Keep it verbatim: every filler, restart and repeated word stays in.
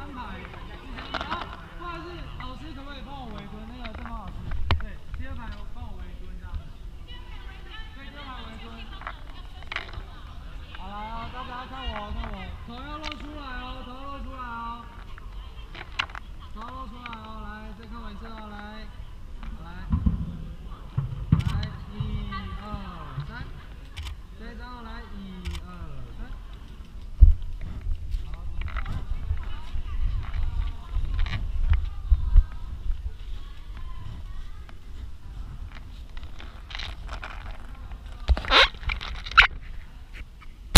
安排。好，不好意思，老师可不可以帮我围蹲？那个正方老师，对，第二排帮我围蹲这样。对，第二排围蹲。好了，大家看我，看我，头要露出来哦。